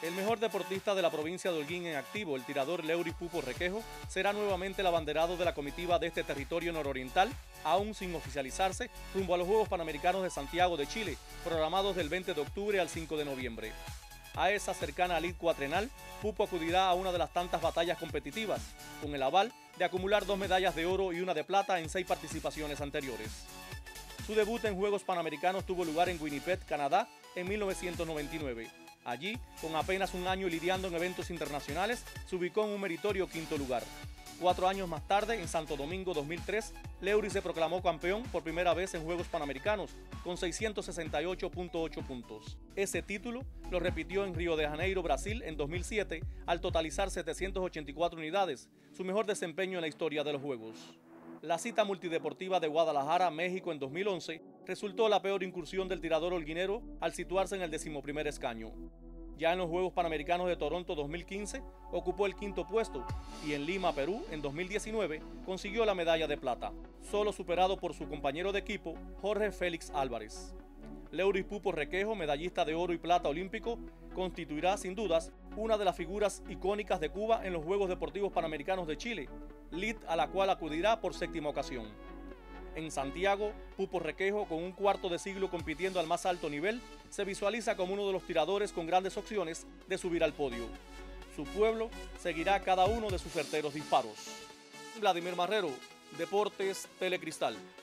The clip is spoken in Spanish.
El mejor deportista de la provincia de Holguín en activo, el tirador Leury Pupo Requejo, será nuevamente el abanderado de la comitiva de este territorio nororiental, aún sin oficializarse, rumbo a los Juegos Panamericanos de Santiago de Chile, programados del 20 de octubre al 5 de noviembre. A esa cercana lid cuatrenal, Pupo acudirá a una de las tantas batallas competitivas, con el aval de acumular 2 medallas de oro y 1 de plata en 6 participaciones anteriores. Su debut en Juegos Panamericanos tuvo lugar en Winnipeg, Canadá, en 1999. Allí, con apenas un año lidiando en eventos internacionales, se ubicó en un meritorio 5º lugar. 4 años más tarde, en Santo Domingo 2003, Leury se proclamó campeón por primera vez en Juegos Panamericanos, con 668.8 puntos. Ese título lo repitió en Río de Janeiro, Brasil, en 2007, al totalizar 784 unidades, su mejor desempeño en la historia de los Juegos. La cita multideportiva de Guadalajara, México, en 2011, resultó la peor incursión del tirador holguinero al situarse en el 11º escaño. Ya en los Juegos Panamericanos de Toronto 2015 ocupó el 5º puesto y en Lima, Perú, en 2019 consiguió la medalla de plata, solo superado por su compañero de equipo, Jorge Félix Álvarez. Leury Pupo Requejo, medallista de oro y plata olímpico, constituirá sin dudas una de las figuras icónicas de Cuba en los Juegos Deportivos Panamericanos de Chile, lid a la cual acudirá por 7ª ocasión. En Santiago, Pupo Requejo, con un cuarto de siglo compitiendo al más alto nivel, se visualiza como uno de los tiradores con grandes opciones de subir al podio. Su pueblo seguirá cada uno de sus certeros disparos. Vladimir Marrero, Deportes Telecristal.